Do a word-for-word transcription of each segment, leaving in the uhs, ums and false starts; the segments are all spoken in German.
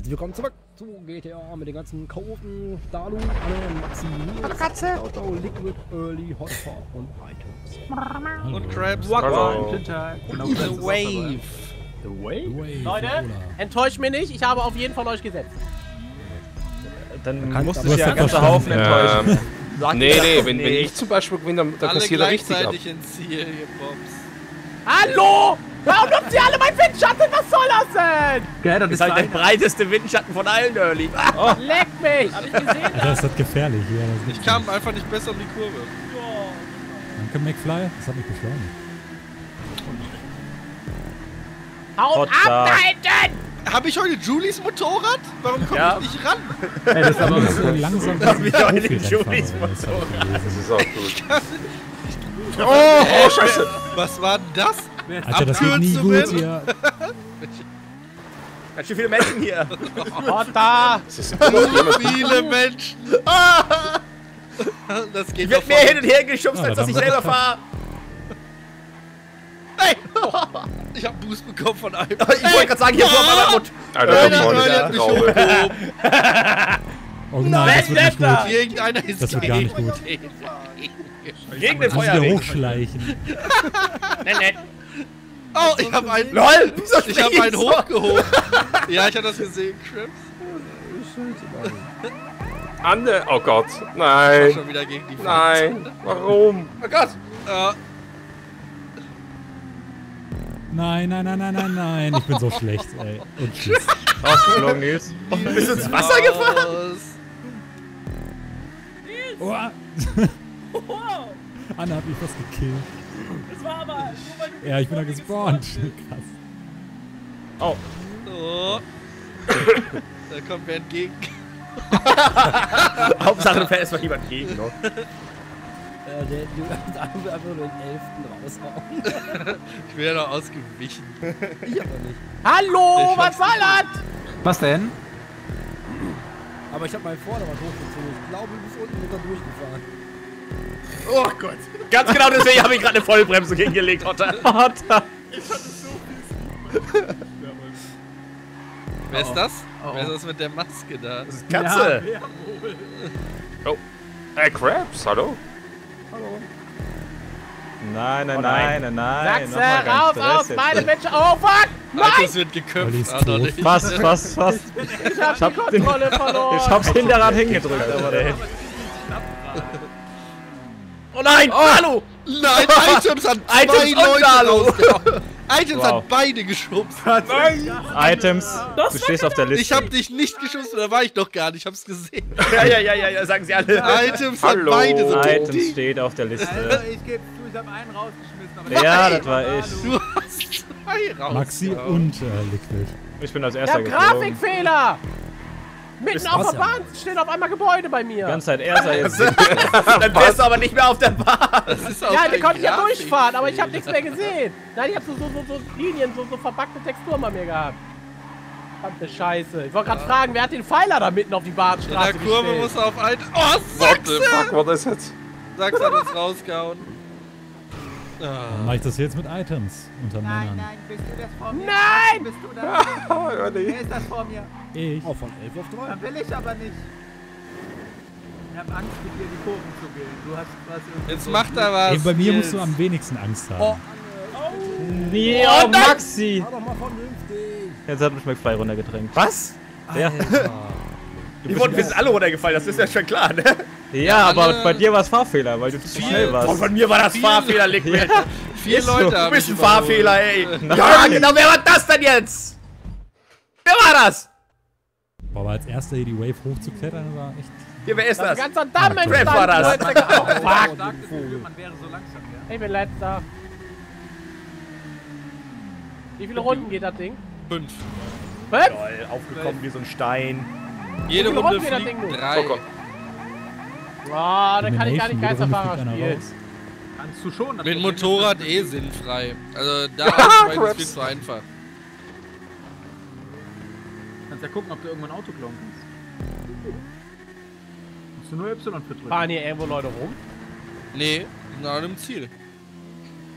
Herzlich willkommen zurück zu G T A mit den ganzen Kurven, Dalu, Anne, Maxi, Katze, Auto, Liquid, Early, Hotspot und Items. Und Krabs. Hallo. Und The Wave. The Wave? Leute, enttäuscht mich nicht, ich habe auf jeden von euch gesetzt. Dann kann muss ich sich ja ein ganzer Haufen enttäuschen. Ähm, nee, nee, wenn, wenn ich zum Beispiel gewinne, dann, dann alle kassiert er richtig ab. gleichzeitig ins Ziel, ihr Pops. Hallo! Warum nutzt ihr alle mein Windschatten? Was soll das denn? Okay, das ist halt der breiteste Windschatten von allen, Early. Oh. Leck mich! Hab ich gesehen? Alter, ist das gefährlich hier. Das Ich kam einfach nicht besser um die Kurve. Danke, McFly. Das hat mich beschleunigt. Haut ab da hinten! Hab ich heute Julies Motorrad? Warum komme Ja. ich nicht ran? Ey, das ist aber so langsam. Hab ich heute den Profi-Rennfahrer, Julis oder? Das hab ich Motorrad. gelesen. Das ist auch gut. Oh, oh, Scheiße. Was war denn das? Alter, das geht nie gut Abkürzungen? hier. Ganz schön viele Menschen hier. Hotta! Das ist immer noch jemand. Viele Menschen. Das geht Ich werd doch mehr voll. hin und her geschubst, Ah, als dass ich verdammt. selber fahre. Hey! Ich hab Boost bekommen von einem. Ich wollte gerade sagen, hier vor meiner Mut. Alter, Einer da vorne hat ist mich die Traube. hochgehoben. Oh nein, das wird nicht gut. Irgendeiner ist Das wird gar nicht gut. Gegen den Muss ich wieder Feuerring. hochschleichen. Nett, nett. Oh, ich hab einen. LOL! Wieso Ich hab spring einen so? hochgehoben. Ja, ich hab das gesehen, Crips. Anne, oh Gott, War nein, schon wieder gegen die Front. nein, warum? Oh Gott. Äh, Nein, nein, nein, nein, nein, nein. Ich bin so schlecht, ey. Und tschüss. Rausgeflogen, Nils. Bist du ins Wasser gefahren? Oh. Anna hat mich fast gekillt. Das war aber nur weil du Ja, ich bin da gespawnt. Krass. Oh. Oh. Da kommt wer entgegen. Hauptsache, du fährst erstmal jemand gegen, ne? Äh, der, du kannst einfach nur den elften raushauen. Ich bin ja noch ausgewichen. Ich aber nicht. Hallo, Ich was hab's soll das? Was denn? Aber ich habe mein Vorderrad hochgezogen. Ich glaube, bis unten wird er durchgefahren. Oh Gott. Ganz genau deswegen habe ich gerade eine Vollbremse gegengelegt, Otter. Otter. Wer ist das? Oh. Wer ist das mit der Maske da? Das ist Katze. Oh, hey, Krabs, hallo? Oh Nein, nein, nein. nein, nein, nein. Sachse, raus aus meine Menschen. Oh fuck! Alter, Nein! es wird Olli geköpft. ist Ah, noch tot. nicht. Fast, fast, fast. Ich hab die Kontrolle verloren. Ich hab's Hinterrad hingedrückt, aber der Oh nein, Hallo. Nein, Items hat zwei Items und Leute Lalo. rausgehauen. Items Wow. hat beide geschubst. Items, du stehst auf der Liste. Ich hab dich nicht geschubst, da war ich doch gar nicht, ich hab's gesehen. Ja, ja, ja, ja, ja, sagen sie alle. Items Hallo. hat beide so Items steht auf der Liste. Ich geb zu, ich hab einen rausgeschmissen. Aber Ja, das war ich. Du hast zwei raus. Maxi und äh, Liquid. Ich bin als Ich erster hab geflogen. Grafikfehler! Mitten Ist auf der Wasser. Bahn stehen auf einmal Gebäude bei Die mir. ganze Zeit er sei jetzt. Dann wärst du aber nicht mehr auf der Bahn. Das ist auch Ja, kein die konnte ich ja Grafik. durchfahren, aber ich hab nichts mehr gesehen. Nein, ich hab so, so, so, so Linien, so, so verbackte Texturen bei mir gehabt. Verdammte Scheiße. Ich wollte gerade fragen, wer hat den Pfeiler da mitten auf die In der Bahnstraße Kurve gestellt? muss er auf ein... Oh, What the Sachse! fuck, was ist jetzt? Sachse hat uns rausgehauen. Dann Ah. mache ich das jetzt mit Items unter Nein, Männern. nein, bist du das vor mir? Nein! Bist du das? Ah, ja, nee. Wer ist das vor mir? Ich. Auch von elf auf drei. Dann will ich aber nicht. Ich hab Angst, mit dir die Kurven zu gehen. Du hast was irgendwie Jetzt so- macht er was. Ey, bei mir musst du Nils. am wenigsten Angst haben. Oh. Nee, oh, Maxi! Fahr doch mal vernünftig. Jetzt hat mich McFly runtergedrängt. Was? Ja, Die wurden, wir sind alle runtergefallen, das ist ja schon klar, ne? ja aber bei dir war es Fahrfehler, weil du zu schnell Oh, warst. von mir war das Viel- Fahrfehler, Liquid. Vier Ist so. Leute Du haben bist ein mich überholt. Fahrfehler, ey. Nein. Ja, genau, wer war das denn jetzt? Wer war das? Boah, aber als erster hier die Wave hochzuklettern war echt. Hier, wer ist Das das? ist ein ganzer Damm Ah, Crap war das. entstanden. Oh, fuck. Sagt das Gefühl, man wäre so langsam, ja? Ich bin letzter. Wie viele Runden geht das Ding? Fünf. Fünf? Toll, aufgekommen wie so ein Stein. Jede Wie viele Runde Runden geht das fliegt Ding nur? drei. Zucker. Oh, da kann ich gar nicht Elimination, jede Runde Geisterfahrer fliegt einer spielen. raus. Kannst du schon. das Mit Problem Motorrad ist, eh dass- sinnfrei. Also da ist es viel zu einfach. Kannst ja gucken, ob du irgendwann Auto klauen kannst. Musst du nur Y für drücken. Fahren hier irgendwo Leute rum? Nee, wir sind an einem Ziel.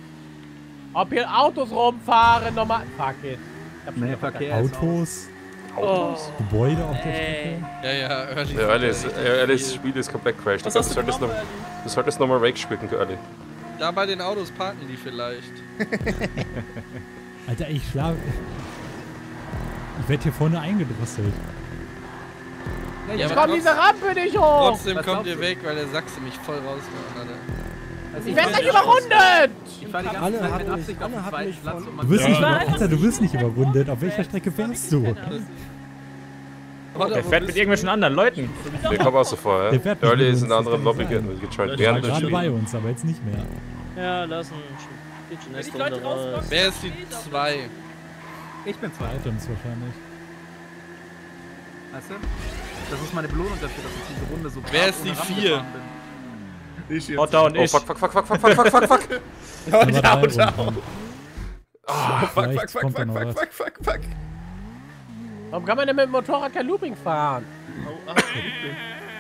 Ob hier Autos rumfahren, nochmal. Fuck it. Ich hab schon Nee, wieder Verkehr verkackt. ist Autos. Autos. Gebäude auf der Ey. Strecke. Ja, ja, Early. Ja, Earlys, Earlys Spiel ist komplett crashed. Was Du hast du solltest noch, genommen, du solltest noch mal Rage spielen, Early. Da bei den Autos parken die vielleicht. Alter, ich schlaf. Ich werd hier vorne eingedrosselt. Ja, Ja, ich aber komm diese Rampe nicht hoch! Trotzdem Was kommt glaubst ihr du? weg, weil der Sachse mich voll rausmacht, Alter. Also Ich werd gleich überrundet! Ich fahr die ganze Anne Zeit hat mit mich- Absicht auf Anne den hat zweiten mich Platz. von- und man- Du wirst nicht Ja. über, Alter, du wirst nicht überrundet. Auf welcher Strecke fährst du? Der fährt mit irgendwelchen anderen Leuten. Der kommt auch so vor, Der ja? fährt nicht Early mit ist uns, in einer das anderen kann Lobby nicht sein. ge- gejoint Der war während des gerade bei Spiels. uns, aber jetzt nicht mehr. Ja, lass ein bisschen Wenn die nächste Leute Runde raus. rauslocken, Wer ist die zwei? Ich bin zwei. Items wahrscheinlich. Weißt du? Das ist meine Belohnung dafür, dass ich diese Runde so Wer brav ist die ohne Rampe vier? gefahren bin. Ich jetzt. Otter und Oh, ich. fuck, fuck, fuck, fuck, fuck, fuck, fuck, fuck, fuck. Aber drei down, Runden. down. Ah, Fuck, fuck, vielleicht fuck, kommt da fuck, noch fuck, was. fuck, fuck, fuck. Warum kann man denn mit dem Motorrad kein Looping fahren? Oh, ach, okay.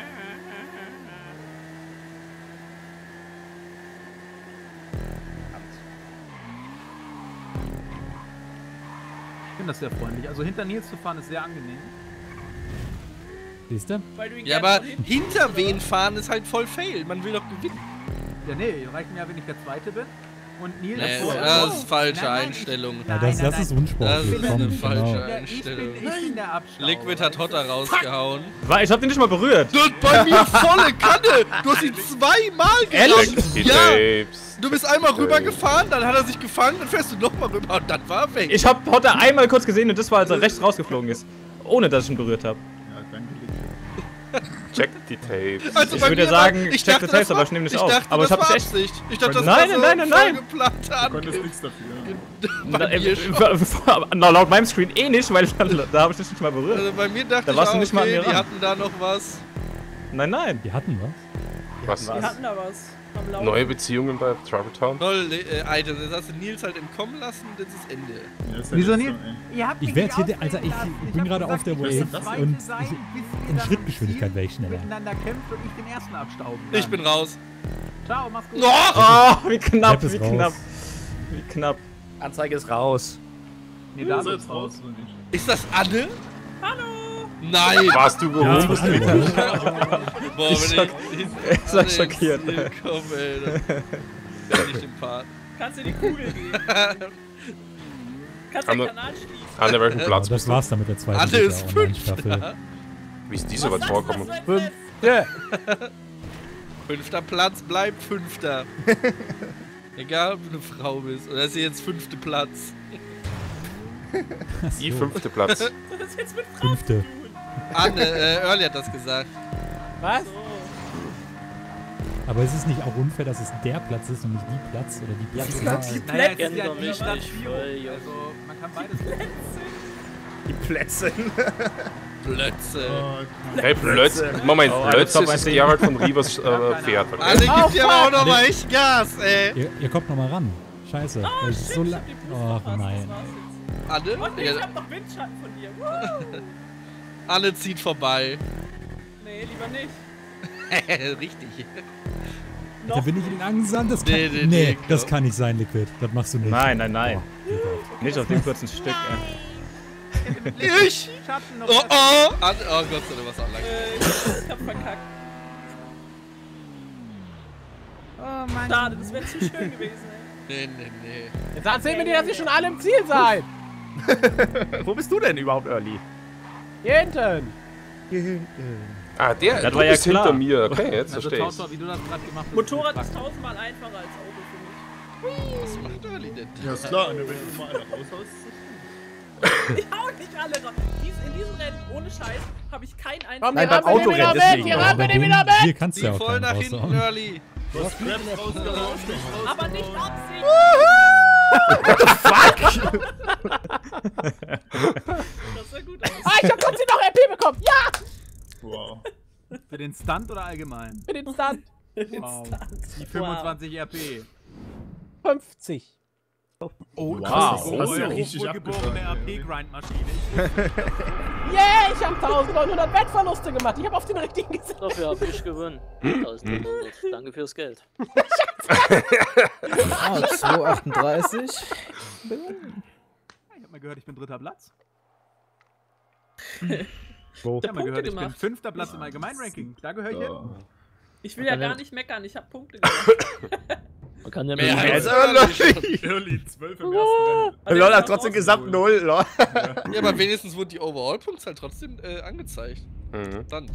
Ich finde das sehr freundlich. Also hinter Nils zu fahren ist sehr angenehm. Siehst du? Weil du ihn Ja, gerne aber von hinten- hinter wen fahren ist halt voll fail. Man will doch gewinnen. Ja, nee, reicht mir ja, wenn ich der Zweite bin. Und Nils Nee, vor- das ist falsche Nein, nein, Einstellung. Ja, das, das ist Das unsportlich. ist Komm, eine falsche genau. Ja, ich bin, Einstellung. ich bin der Abstauber. Liquid hat Hotter rausgehauen. Wa- Ich hab den nicht mal berührt. Du hast bei mir volle Kanne! Du hast ihn zweimal gerammt! Die Ja! Tapes. Du bist einmal rübergefahren, dann hat er sich gefangen, dann fährst du nochmal rüber und dann war er weg. Ich hab Hotter einmal kurz gesehen und das war, als er rechts rausgeflogen ist. Ohne dass ich ihn berührt habe. Ja, danke, Liquid. Check die Tapes. Also Ich bei würde mir sagen, war- ich dachte, check the tapes, das aber war- ich nehm nicht ich auf. dachte, Aber das ich hab war mich echt- Absicht. Ich dachte, das Nein, war nein, so nein, nein, nein. vollgeplanter Du konntest Angriff. nichts dafür. Na, Bei mir äh, schon. na, laut meinem Screen eh nicht, weil ich dann, da habe ich dich nicht mal berührt. Also bei mir dachte Da ich warst du auch, nicht mal an okay, mir die ran. hatten da noch was. Nein, nein. Die hatten was. Was? Wir hatten da was. Am Laufen. Neue Beziehungen bei Travel Town? Toll, äh, Alter, das hast du Nils halt entkommen lassen und jetzt ist Ende. Ja, ist ja Wieso nicht nicht? so, ey. Ihr habt Ich mich werd nicht hier, Alter, ich, ausreden ich lassen. bin hab gerade gesagt, auf der ich Wave will der Zweite und sein, ich, bis ihr in dann Schrittgeschwindigkeit im wäre ich Ziel schneller. miteinander kämpft und ich den Ersten abstauben kann. Ich bin raus. Ciao, mach's gut. Oh, wie knapp, Sepp ist wie raus. knapp. Wie knapp. Anzeige ist raus. Nee, da Ist er ist jetzt raus oder nicht? Ist das Anne? Hallo! Nein! Warst du Ja, überholt? das ist alles. Boah, Ich wenn schock- ich... Ich war schockiert. Komm, ey. dann bin ich im Part. Kannst du die Kugel geben? Kannst den Anne- Kanal schließen? An welchem Ja, Platz das bist du? war's dann mit der zweiten Anne Liga ist Online-Staffel. Wie ist die so weit vorgekommen? Fünf. Fünfter Platz bleibt Fünfter. Egal, ob du eine Frau bist. Oder ist sie jetzt fünfte Platz? Die fünfte Platz. Das ist jetzt mit Frau Fünfte. zu tun. Anne, äh, Early hat das gesagt. Was? So. Aber es ist nicht auch unfair, dass es der Platz ist und nicht die Platz oder die Platz. Naja, es ist ja Gender die mich Stadt nicht Bio. voll, Junge. Also, man kann beides. Die Plätze. Plötze. Hey, plötzlich. Moment, Oh, plötzlich Top ist eins. Gerald von Rivers äh, Pferd. Anne gibt Oh, dir aber auch fuck. noch mal echt Gas, ey. Ihr, ihr kommt noch mal ran. Scheiße. weil es ist so Shit, lang. ich hab die Boost Oh verpasst, nein. das war's jetzt. Anne? Oh nee, ich Ja, hab noch Windschatten von dir. Woo! Anne zieht vorbei. Nee, lieber nicht. Richtig. Da bin ich langsam. Das kann, Nee, nee, nee, nee, das komm. kann nicht sein, Liquid. Das machst du nicht. Nein, nein, nein. Oh, Gott. Nicht auf dem kurzen Stück. Ey. Ich? Schatten noch. Oh oh! Anne, oh Gott sei Dank, was auch lang. Äh, ich hab verkackt. Oh Mann. Schade, das wäre zu schön gewesen, ey. Nee, nee, nee. Jetzt erzähl mir dir, dass ihr schon alle im Ziel seid. Wo bist du denn überhaupt, Early? Hier hinten. Ah, der Das du war ja bist hinter klar. mir. Okay, jetzt Also, verstehe ich. Tautor, wie du das gerade gemacht hast. Motorrad ist ist tausendmal einfacher als Auto für mich. Was macht Early denn? Ja, ist klar, Anne, wenn du mal einer raushaust. Ich hau nicht alle raus. Dies, in diesem Rennen, ohne Scheiß, habe ich keinen einzigen... Komm, die Nein, beim Rampe nimm wieder Autorennen, weg. deswegen. Die Aber Rampe bei nimm dem wieder weg. hier kannst du Zieh ja auch voll keinen nach hinten, raushauen. Early. Aber nicht Absicht. Das sah gut aus. Ah, ich hab trotzdem noch R P bekommen. Ja, Wow. Für den Stunt oder allgemein? für den Stand. Wow. Die fünfundzwanzig R P. fünfzig. Oh, Wow. Hast du ja richtig hochwohlgeborene abgefahren. R P-Grindmaschine. Yeah, ich hab neunzehnhundert Wettverluste gemacht. Ich hab auf den richtigen gesetzt. Dafür habe ich gewonnen. tausendneunhundert. Danke fürs Geld. Ah, zwei achtunddreißig. Ich hab mal gehört, ich bin dritter Platz. Wo? Ich hab mal gehört, ich gemacht. bin fünfter Platz im Allgemeinranking. Da gehöre ich hin. Ich will ja gar nicht meckern, ich hab Punkte gemacht. Man kann ja Mehr mehr als Early. Early zwölf im ersten Rennen. Lol hat trotzdem gesamt null, lol. Ja, aber wenigstens wurden die Overall-Punkte trotzdem äh, angezeigt. Mhm. Stand.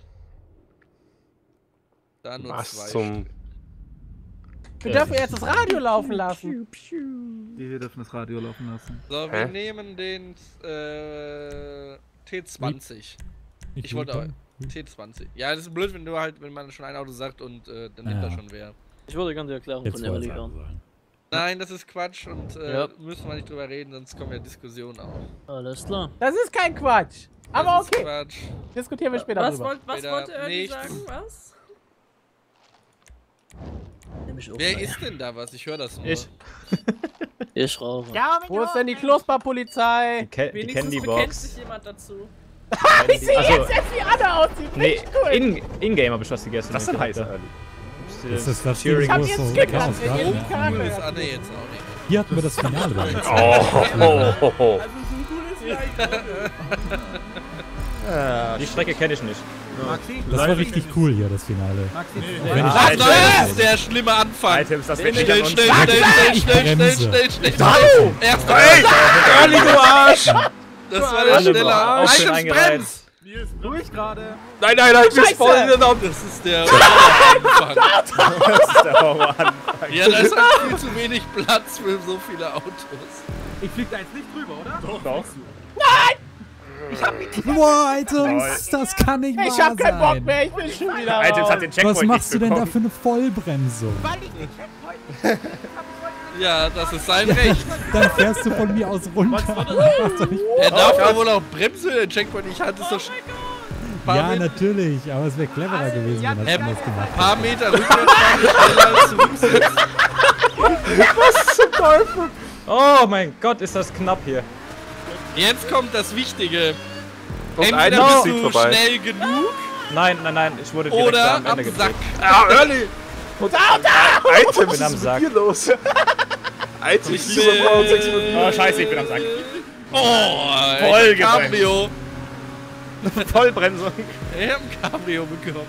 Da nur Was zwei. zum... Wir dürfen jetzt das Radio laufen lassen. Wir dürfen das Radio laufen lassen. So, Hä? wir nehmen den äh, T zwanzig. Ich, Ich wollte auch will T zwanzig. Ja, das ist blöd, wenn du halt, wenn man schon ein Auto sagt und äh, dann nimmt Ja. er schon wer. Ich würde gerne die Erklärung Jetzt von Early wollte hören. sein. Nein, das ist Quatsch und äh, Ja. müssen wir nicht drüber reden, sonst kommen ja Diskussionen auf. Alles klar. Das ist kein Quatsch. Aber Das ist okay, Quatsch. diskutieren wir später Was, drüber. wollt, was Später wollte Early nichts. sagen? Was? Nämlich auch Wer rein. ist denn da was? Ich höre das nur. Ich. Ich rauche. Wo ist denn die Knusperpolizei? Die, Ke die Wenigstens bekennt Candy-Box. sich jemand dazu. Ich sehe Also- jetzt erst, wie Anna aussieht. Nee, Richtig cool. in- in-game habe ich was gegessen. Was denn heißt da. Early? Das ist das Cheering. Ding, Ich hab wo es jetzt so Skip Chaos lassen, gab, jeden ne? Cool Charakter. ist Anne jetzt auch nicht. Hier hatten wir das Finale bei uns. Oh, oh, oh, oh. Also so cool ist sie eigentlich Ah, Die Strecke kenne ich nicht. Maxi? Das war richtig cool hier, das Finale. Maxi? Wenn ich Ach nein, das ist der schlimme Anfang. Items, das wird Schnell, nicht schnell, an schnell, uns. schnell, schnell, schnell, Bremse. schnell, schnell, schnell. Hallo! Erster Hey! Early, du Arsch! Das war der Alle schneller. auch schön Items eingereiht. Brems. Nils, durch gerade. Nein, nein, nein, ich bin voll in den Augen. Das ist der Anfang. Das ist der Horroranfang. Ja, da ist halt viel zu wenig Platz für so viele Autos. Ich flieg da jetzt nicht drüber, oder? Doch. Doch. Boah, Items, das kann nicht wahr Ich hab keinen Bock sein. mehr, ich bin schon wieder Items raus. hat den Checkpoint Was machst du nicht denn da bekommen. für eine Vollbremsung? Ja, das ist sein Recht. Dann fährst du von mir aus runter. Machst doch nicht- Er darf ja wohl auch bremsen, den Checkpoint. Ich hatte es doch schon ein paar, Ja, Met natürlich, aber es wäre cleverer gewesen, wenn er es Ähm, anders gemacht hätte. paar Meter rückwärts fahren, schneller zurücksetzen. Oh mein Gott, ist das knapp hier. Jetzt kommt das Wichtige. Und Entweder einer bist besiegt du vorbei. schnell genug Nein, nein, nein, ich wurde direkt oder am am Ende Sack. gedrückt. Ah, Early! Items, bin was am ist Sack. mit dir los? Items, Ich siebenunddreißig bin- Oh, scheiße, ich bin am Sack. Oh, Voll ich hab Cabrio. Vollbremsung. Ich hab ein Cabrio bekommen.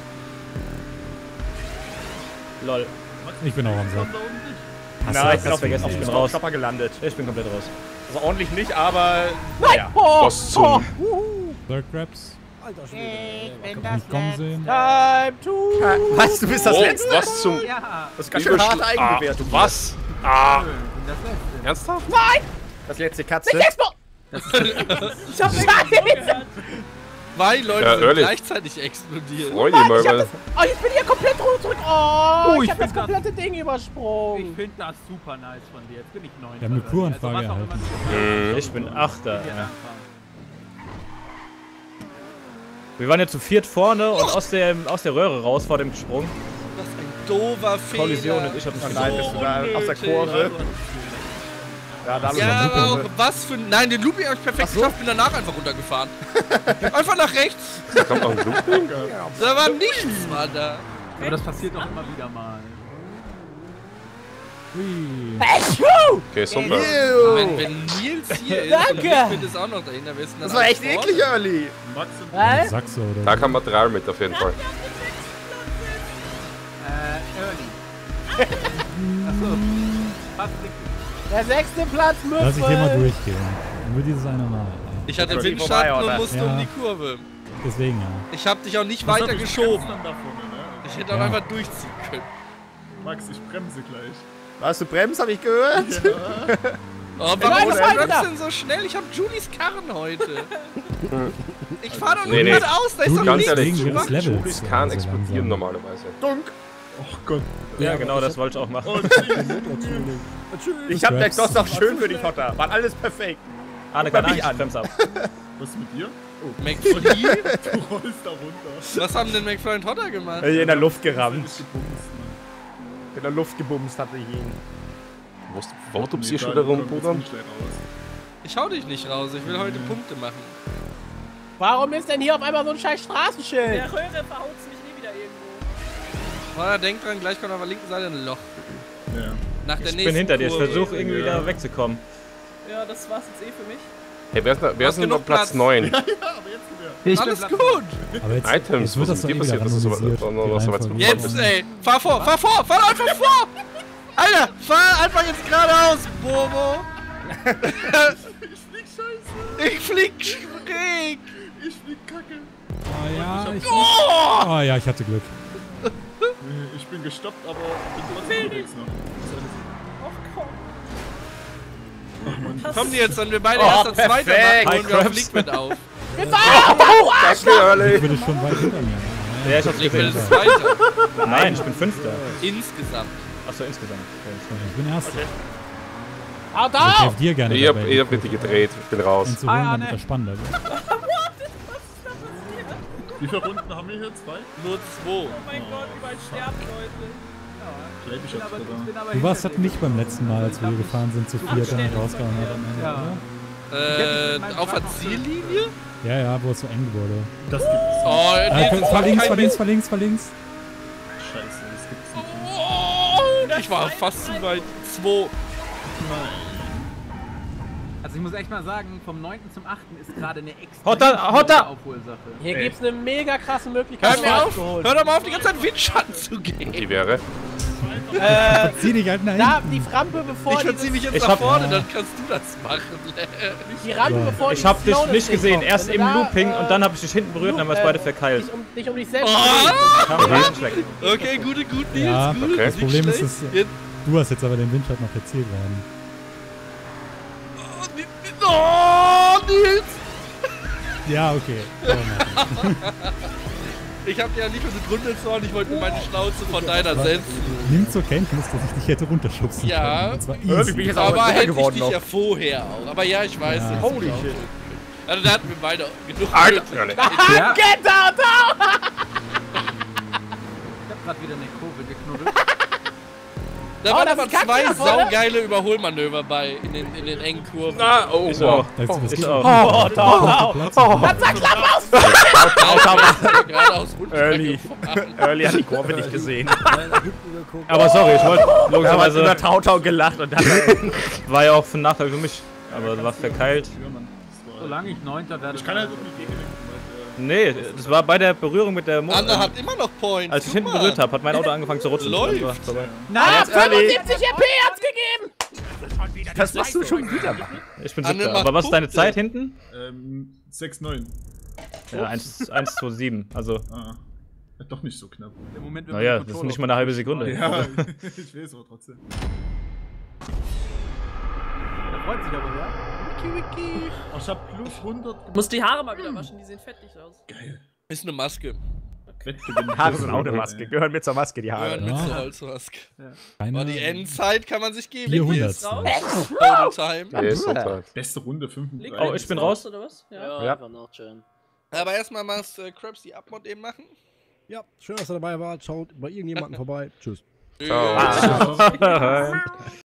Lol. Ich bin auch am Sack. Hast du Nein, ich das bin auf, vergessen? auf Ich dem bin raus. Stopper gelandet. Ich bin komplett raus. Also ordentlich nicht, aber... Nein! Naja. Oh, Was zum... oh. Third Grabs? Ich bin Nicht kommen sehen. Time to... Was, du bist das Oh, Letzte? was zum... Ja. Das ist ganz schön harte Eigenbewertung. Ah, was? Ah, Schön. Und das Letzte. ernsthaft? Das letzte Katze. Nicht Expo! Ich hab Scheiße! Zwei Leute Ja, sind ehrlich. gleichzeitig explodiert. Freu dich mal, Ich hab weil... das, oh, ich bin hier komplett runter zurück. Oh, Oh, ich ich hab das bin da- komplette Ding Ich übersprungen. finde das super nice von dir. Jetzt bin ich neun. Wir haben eine Kuranfrage erhalten. Mhm. Ich bin Achter. Ja. Wir waren ja zu viert vorne und aus, dem, aus der Röhre raus vor dem gesprungen. Was ein doofer Fehler. Kollision und ich hab mich Oh getroffen. nein, bist du da aus der Kurve? Ja, da Ja, bist du aber auch was für ein... Nein, den Looping hab ich perfekt geschafft, bin danach einfach runtergefahren. Einfach nach rechts. Da kommt noch ein Looping. Da war nichts, war da. Aber das passiert doch immer wieder mal. Okay, super. Wenn, wenn Nils hier ist und Danke. Liquid ist auch noch dahinter, wer ist denn dann Das war echt alles vorne? eklig, Early. Was? Sachse oder Da kam Material mit auf jeden Fall. Äh, Early. Achso. Fast richtig. Der sechste Platz müsste... Lass ich hier mal durchgehen. Nur dieses eine Mal. Ich hatte Vorbei, Windschatten und oder? musste Ja. um die Kurve. Deswegen ja. Ich hab dich auch nicht Was weiter hab ich geschoben. ganz dann davon, ne? Ich hätte auch Ja. einfach durchziehen können. Max, ich bremse gleich. Was, du bremst, hab ich gehört? Oh, Nein, warum das war bremst wieder. du denn so schnell? Ich hab Julies Karren heute. Ich fahr doch Nee, nicht nee. aus, da ist doch Ganz nichts ehrlich, zu Wegen des machen. Levels. Julis ja, kann so explodieren langsam. normalerweise. Dunk. Ja, genau, das wollte ich auch machen. Ich hab Scraps. das doch schön für dich, Hotter. War alles perfekt. Arne, keine Guck mich Angst, an. bremst ab. Was ist mit dir? McFly? Du rollst da runter. Was haben denn McFly und Hodder gemacht? In der Luft gerammt. Ist gebumst, Mann. In der Luft gebumst hatte ich ihn. Was, wo du hier schon wieder rumpudern? Ich hau dich nicht raus, ich will heute Punkte machen. Warum ist denn hier auf einmal so ein scheiß Straßenschild? Der Röhre verhaut's mich nie wieder irgendwo. Hodder, denk dran, gleich kommt auf der linken Seite ein Loch. Ja. Nach der Ich nächsten bin hinter dir, ich Kurve. versuche irgendwie Ja. da wegzukommen. Ja, das war's jetzt eh für mich. Hey, wer ist, da, wer ist denn genug auf Platz Platz. neun? Ja, aber jetzt wieder. Alles gut. Aber jetzt, Items, jetzt wird was das doch ist eh dir wieder passiert? Das ist so- randomisiert, so- die so- so- Reihenfolge. Jetzt, ey. Fahr vor, fahr vor, fahr einfach vor. Alter, fahr einfach jetzt geradeaus, Bobo. Ich flieg scheiße. Ich flieg schräg. Ich flieg kacke. Ah ja, ich, Oh! ah, ja, ich hatte Glück. Ich bin gestoppt, aber bin trotzdem unterwegs noch. Ach komm. Das Kommen die ist- jetzt, dann wir beide Oh, erst als Zweiter perfekt. machen, holen wir auf Crabs. Liquid auf. Danke, Ich Early. bin schon weit hinter mir. Ja, ich hab's Liquid gesehen. ist Zweiter. Nein, ich bin Fünfter. Insgesamt. Achso, insgesamt. Ich bin Erster. Haut Ich auf! helfe dir gerne Ich hab, dabei. ich hab bitte gedreht, ich bin raus. ihn zu holen, damit er spannender wird. Wie viele Runden haben wir hier? Zwei? Nur zwei. Oh mein Gott, überall sterben Leute. Vielleicht ich hab's sogar. Du warst halt nicht beim letzten Mal, als wir hier gefahren sind, zu viert und rausgehauen hat am Ende, oder? Äh, auf der Ziellinie? Ja, ja, wo es so eng wurde. Das gibt's. Oh, Äh, nee, fahr das links, kein fahr links, Mist. fahr links, fahr links. Scheiße, das gibt's nicht. Oh, ich war fast zu weit. Zwei. Also ich muss echt mal sagen, vom neunten zum achten ist gerade eine extra Hotta, Hotta! Aufholsache. Hier gibt's eine mega krasse Möglichkeit, Hör mir auf, rauszuholen. hör doch mal auf, die ganze Zeit Windschatten zu gehen. Die wäre. Äh, Zieh dich halt nach da, hinten. die Rampe bevor Ich dieses- verzieh mich jetzt Ich nach hab- vorne, Ja. dann kannst du das machen. Die Rampe Ja. bevor Ich hab dieses dich Slowness nicht Ding gesehen, kommt. erst Wenn im du da, Looping äh, und dann hab ich dich hinten berührt und dann haben wir es beide verkeilt. Dich um, dich um dich selbst Oh! Kam rein, weg. Okay, gute, gut, Nils, Ja, gut. okay. nicht Das Problem ist, schlecht. dass Jetzt- du hast jetzt aber den Windschatten noch erzählt worden. Oh, Nils- Oh, Nils! Ja, okay. Kann man machen. Ich hab dir ja nicht so Grundelzorn, ich wollte nur meine Schnauze von deiner setzen. Nimm zur Kenntnis, dass ich dich hätte runterschubsen Ja. können. Und zwar Irgendwie easy. bin ich jetzt auch Aber schneller hätte ich geworden dich noch. ja vorher auch. Aber ja, ich weiß. Ja. jetzt Holy ist auch shit. okay. Also da hatten wir beide genug Alter, Glück. Early. Ja, ich Get out, out! hab grad wieder eine Kurve geknuddelt. Da Oh, waren das aber ist kacke zwei da vorne. saugeile Überholmanöver bei in den, in den engen Kurven. Ah, oh, Ich wow. auch. Weißt du, was Ich geht? auch. Oh, doch, Platz. Geradeaus runter. Early. gefahren. Early hat die Kurve nicht gesehen. Aber sorry, ich wollte Er hat über logischerweise. Tautau gelacht und dann. War ja auch für Nachteil für mich. Aber war verkeilt. Solange ich Neunter werde. Ich kann halt irgendwie gegenlenken. Nee, das war bei der Berührung mit der Anna Motor. hat immer noch Points. Als ich Guck hinten mal. berührt habe, hat mein Auto angefangen zu rutschen. Läuft. Also war vorbei. Ah, jetzt early. fünfundsiebzig R P hat's gegeben! Das machst du schon wieder machen. Ich bin Anne siebter. macht Aber was ist deine Punkte. Zeit hinten? Ähm, sechs neun. Ja, eins zwei sieben. Also, Ah. Ja, doch nicht so knapp. Der Moment, wenn naja, man den das ist Controller nicht mal eine halbe Sekunde. Ja, ich weiß aber trotzdem. Er freut sich aber, ja? Wiki, wiki. Oh, ich hab plus hundert. Muss die Haare mal wieder waschen, die sehen fettig aus. Geil. Ist eine Maske. Wettgewinn. Haare sind auch eine Maske. Gehören mir zur Maske, die Haare. Hören mit Ja. zur Holzmaske. Keine Aber die Endzeit kann man sich geben. vierhundert. Total Time. Ja, ist so toll. Beste Runde, fünf. Oh, ich bin raus. Oder was? Ja. Ja, Ja. einfach noch chillen. Aber erstmal machst äh, Krabs die Abmod eben machen. Ja, schön, dass ihr dabei wart. Schaut bei irgendjemandem vorbei. Tschüss. Ciao. Ja.